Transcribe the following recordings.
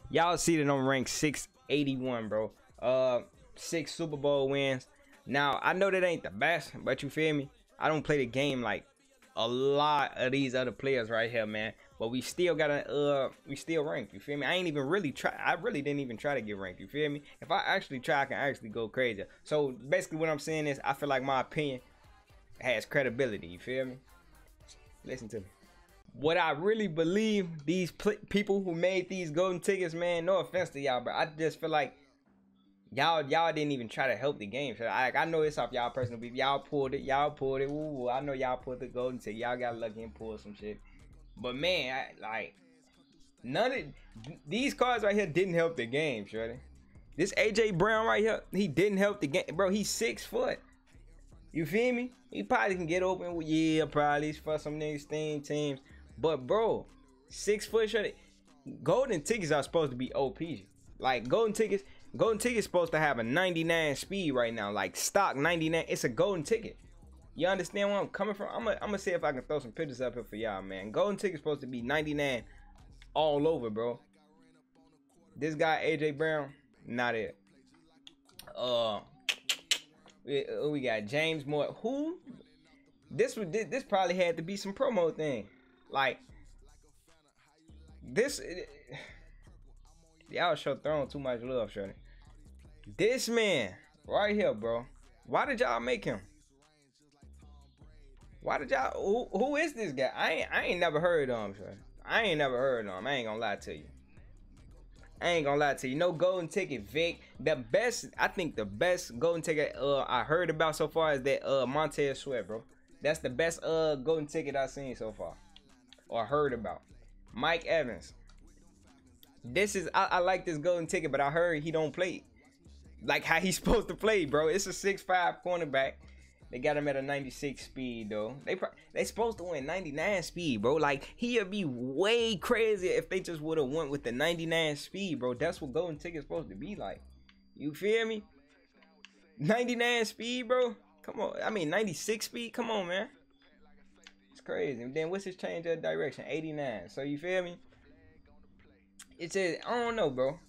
Y'all see that I'm ranked 681, bro. 6 Super Bowl wins. Now, I know that ain't the best, but you feel me? I don't play the game like a lot of these other players right here, man. But we still gotta, we still ranked, you feel me? I ain't even really try. I really didn't even try to get ranked, you feel me? If I actually try, I can actually go crazy. So, basically what I'm saying is, I feel like my opinion has credibility, you feel me? Listen to me. What I really believe, these people who made these golden tickets, man, no offense to y'all, but I just feel like y'all didn't even try to help the game. So I know it's off y'all personal beef. Y'all pulled it. Ooh, I know y'all pulled the golden ticket. Y'all got lucky and pulled some shit. But man, like none of these cards right here didn't help the game, shorty. This AJ Brown right here, he didn't help the game, bro. He's 6 foot. You feel me? He probably can get open with, yeah, probably for some niggas teams. But bro, 6 foot shorty. Golden tickets are supposed to be OP. Like golden tickets supposed to have a 99 speed right now. Like stock 99. It's a golden ticket. You understand where I'm coming from? I'm gonna see if I can throw some pictures up here for y'all, man. Golden ticket's supposed to be 99 all over, bro. This guy AJ Brown, not it. We got James Moore. Who? This probably had to be some promo thing. Like this, y'all show throwing too much love, shorty. This man right here, bro. Why did y'all make him? Why did y'all? Who is this guy? I ain't never heard of him, shorty. I ain't never heard of him. I ain't gonna lie to you. No golden ticket, Vic. The best, I think the best golden ticket I heard about so far is that Montez Sweat, bro. That's the best golden ticket I've seen so far or heard about. Mike Evans. This is I like this golden ticket, but I heard he don't play like how he's supposed to play, bro. It's a 6'5" cornerback. They got him at a 96 speed though. They supposed to win 99 speed, bro. Like he'd be way crazier if they just would have went with the 99 speed, bro. That's what golden ticket's supposed to be like. You feel me? 99 speed, bro. Come on. I mean 96 speed. Come on, man. It's crazy. And then what's his change of direction? 89. So you feel me? It's I don't know, bro.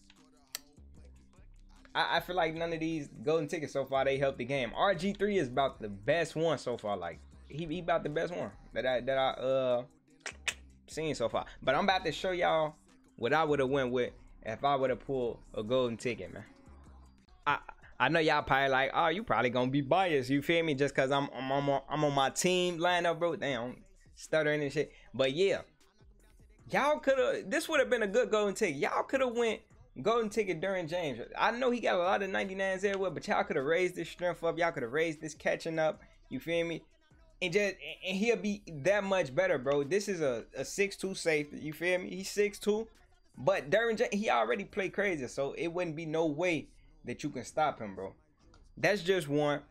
I feel like none of these golden tickets so far, they helped the game. RG3 is about the best one so far. Like he about the best one that I seen so far. But I'm about to show y'all what I would have went with if I would have pulled a golden ticket, man. I know y'all probably like, oh, you probably gonna be biased. You feel me? Just cause I'm on my team lineup, bro. Damn, stuttering and shit. But yeah, y'all could have. This would have been a good golden ticket. Y'all could have went golden ticket during James. I know he got a lot of 99s everywhere, but y'all could have raised this strength up. Y'all could have raised this catching up. You feel me? And he'll be that much better, bro. This is a 6'2" safety. You feel me? He's 6'2", but during James, he already played crazy, so it wouldn't be no way that you can stop him, bro. That's just one.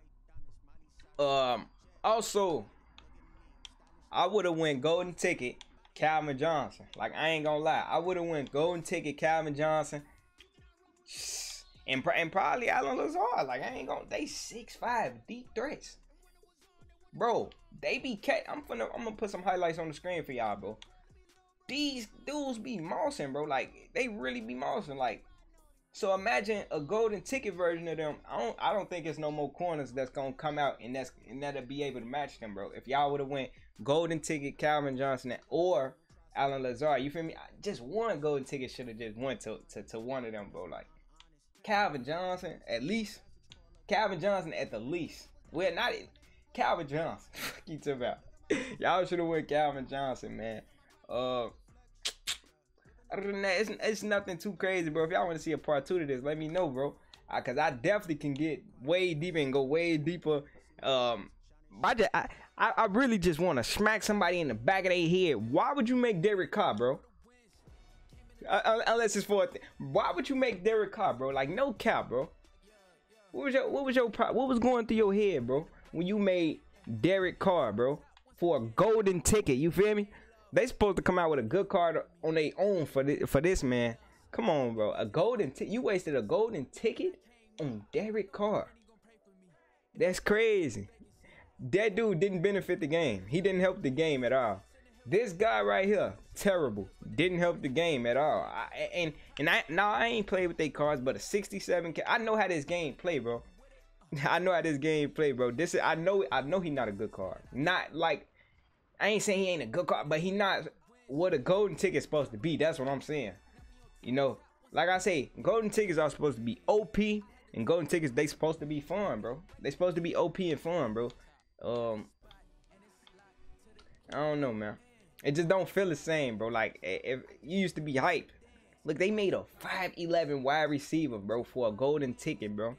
Also, I would have went golden ticket Calvin Johnson. Like, I ain't gonna lie, I would have went golden ticket Calvin Johnson and probably Allen Lazard. Like, I ain't gonna. They 6'5" deep threats, bro. They be I'm gonna put some highlights on the screen for y'all, bro. These dudes be mossing, bro. Like, they really be mossing. Like, so imagine a golden ticket version of them. I don't think it's no more corners that's gonna come out and that'll be able to match them, bro. If y'all would have went golden ticket Calvin Johnson or Allen Lazard, you feel me? Just one golden ticket should have just went to one of them, bro. Like Calvin Johnson at least. Calvin Johnson at the least. Well, not Calvin Johnson. Fuck you talking about? Y'all should have went Calvin Johnson, man. Other than that, it's nothing too crazy, bro. If y'all want to see a part 2 to this, let me know, bro. Cause I definitely can get way deeper and go way deeper. I really just want to smack somebody in the back of their head. Why would you make Derek Carr, bro? Unless it's for a thing. Why would you make Derek Carr, bro? Like, no cap, bro. What was going through your head, bro, when you made Derek Carr, bro, for a golden ticket? You feel me? They supposed to come out with a good card on their own for this, man. Come on, bro. A golden ticket. You wasted a golden ticket on Derek Carr. That's crazy. That dude didn't benefit the game. He didn't help the game at all. This guy right here, terrible. Didn't help the game at all. I ain't played with their cards, but a 67. I know how this game play, bro. I know how this game play, bro. I know he not a good card. Not like, I ain't saying he ain't a good card, but he not what a golden ticket's supposed to be. That's what I'm saying. You know, like I say, golden tickets are supposed to be OP, and golden tickets they supposed to be fun, bro. They supposed to be OP and fun, bro. I don't know, man. It just don't feel the same, bro. Like, if you used to be hyped. Look, they made a 5'11" wide receiver, bro, for a golden ticket, bro.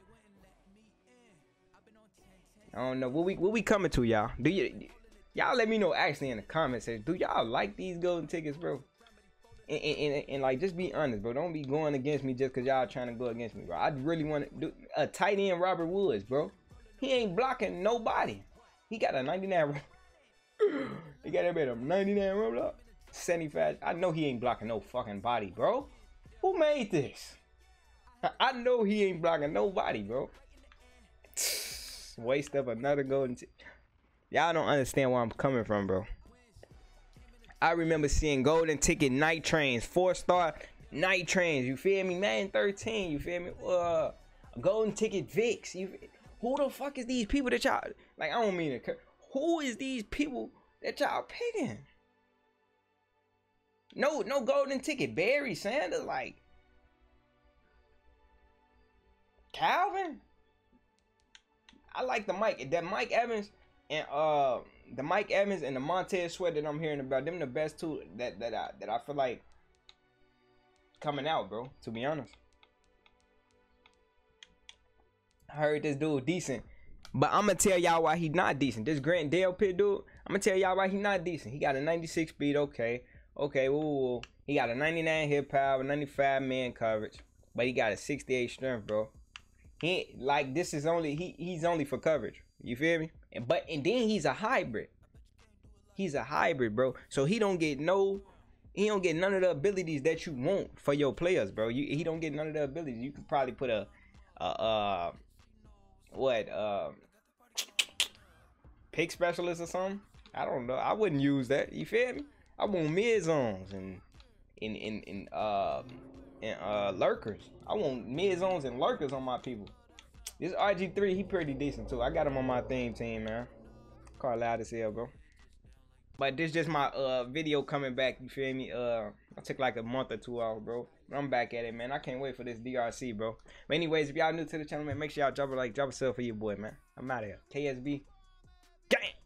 I don't know. What we coming to, y'all? Y'all let me know actually in the comments. Do y'all like these golden tickets, bro? And like, just be honest, bro. Don't be going against me just because y'all trying to go against me, bro. I really want to do a tight end Robert Woods, bro. He ain't blocking nobody. He got a 99. He got a 99 roll up. 75. I know he ain't blocking no fucking body, bro. Who made this? I know he ain't blocking nobody, bro. Waste of another golden ticket. Y'all don't understand where I'm coming from, bro. I remember seeing golden ticket night trains, 4-star night trains. You feel me? Madden 13. You feel me? Golden ticket Vicks. Who the fuck is these people that y'all like? I don't mean it. Who is these people that y'all picking? No golden ticket. Barry Sanders, like Calvin. I like the Mike Evans and the Mike Evans and the Montez Sweat that I'm hearing about. Them the best two that I feel like coming out, bro. To be honest, I heard this dude decent. But I'm going to tell y'all why he not decent. This Grant Delpit dude, I'm going to tell y'all why he not decent. He got a 96 speed, okay. Ooh. He got a 99 hit power, 95 man coverage. But he got a 68 strength, bro. He like, this is only, he's only for coverage. You feel me? And then he's a hybrid. He's a hybrid, bro. So he don't get none of the abilities that you want for your players, bro. He don't get none of the abilities. You could probably put pick specialist or something. I don't know. I wouldn't use that. You feel me? I want mid zones and lurkers. I want mid zones and lurkers on my people. This RG3, he pretty decent too. I got him on my team, man. Call loud as hell, bro. But this just my video coming back. You feel me? I took like a month or two off, bro. But I'm back at it, man. I can't wait for this DRC, bro. But anyways, if y'all new to the channel, man, make sure y'all drop a like, drop a sub for your boy, man. I'm out of here. KSB. Gang.